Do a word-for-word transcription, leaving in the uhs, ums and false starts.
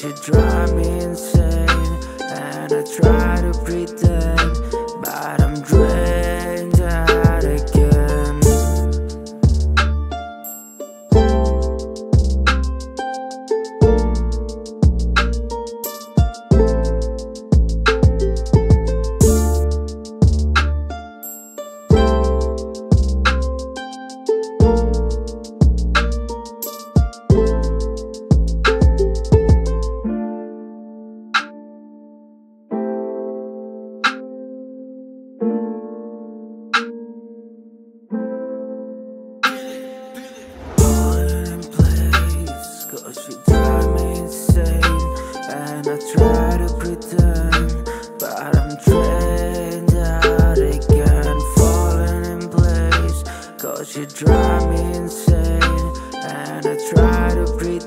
'cause you drive me insane. And I try to pretend, but I'm drained out again. Cause you drive me insane. And I try to pretend, but I'm drained out again. Falling in place, cause you drive me insane. And I try to pretend